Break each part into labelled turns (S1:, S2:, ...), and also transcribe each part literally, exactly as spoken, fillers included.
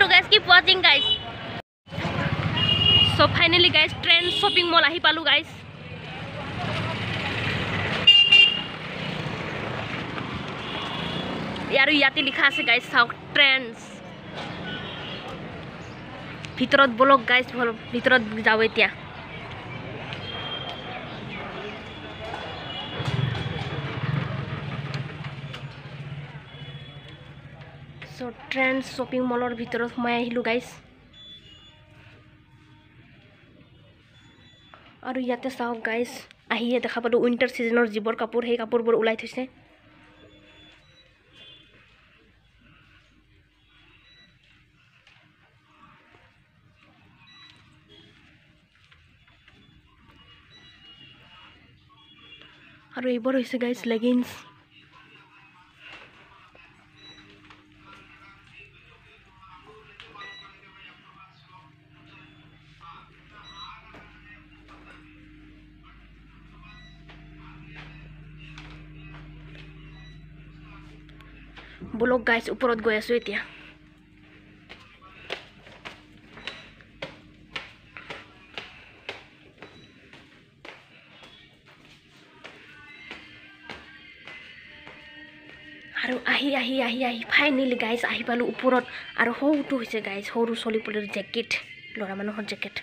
S1: to guys, keep watching guys. So finally guys, trend shopping mall ahi palu guys. Yaru yati likha ase guys, sauk trends. Bhitorot bolok guys, bhitorot jao etia. So trends shopping mall or bhitorot somai ahilu guys. Aru yate saok guys, ahiye dekha palu winter season or jibor kapur hei kapur bor ulai thise. Aru ebor hoise guys leggings. Bolok guys, uporot goi asu etia. Aru ahi ahi ahi ahi finally guys ahi palu uporot aru houtu hoise guys horu soli poler jacket lora manohor jacket.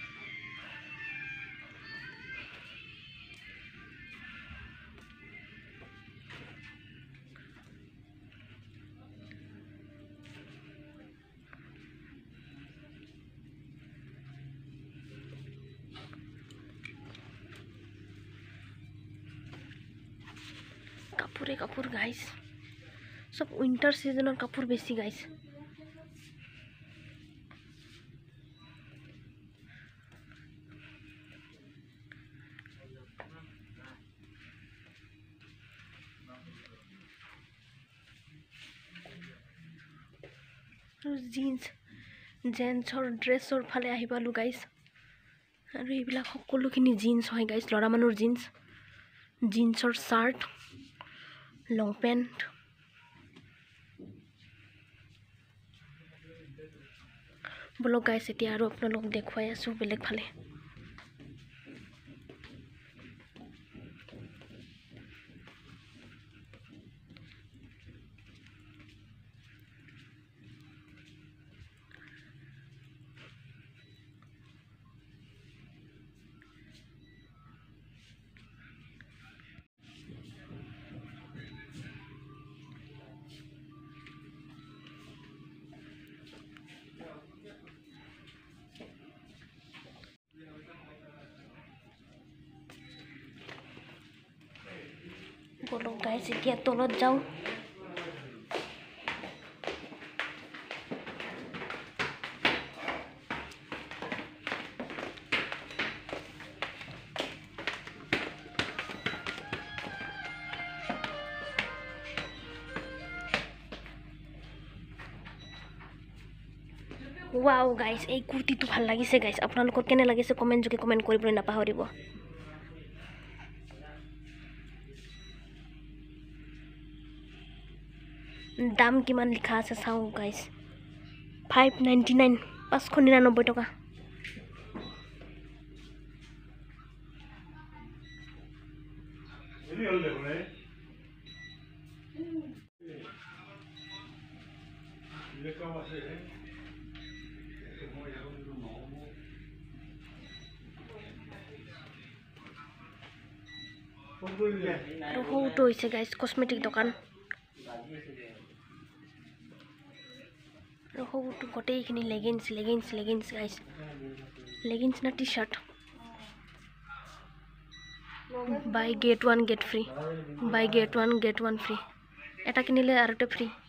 S1: Kapure kapur guys. सब winter season और कपूर बेसी guys. Jeans gents और dress और फाले आहि पालु guys. और एबिला सकलोखिनि जीन्स হয় गाइस. लरा मानुर जीन्स जीन्स और शार्ट लॉन्ग पैंट. बोलो गाइस एतिया आरो आपनालोक देखुवाई आसु बेलेग फाले. बोलो गाइस एतिया तलत जाऊ. वाओ गाइस এই কুর্তিটো ভাল লাগিছে গাইস. আপোনালোকৰ কেনে লাগিছে কমেন্ট যোগে কমেন্ট কৰিবলৈ নাপাহৰিব. দাম কিমান লিখা আছে চাও গাইস. five ninety-nine পাঁচশ নিৰানব্বৈ টকা. আৰু হৌটো হৈছে গাইস কসমেটিক দোকান. আৰু হৌটো গোটেইখিনি leggings leggings leggings guys. Leggings না T shirt. Buy get one get free. Buy get one get one free. এটা কিনিলে আরটা ফ্রি.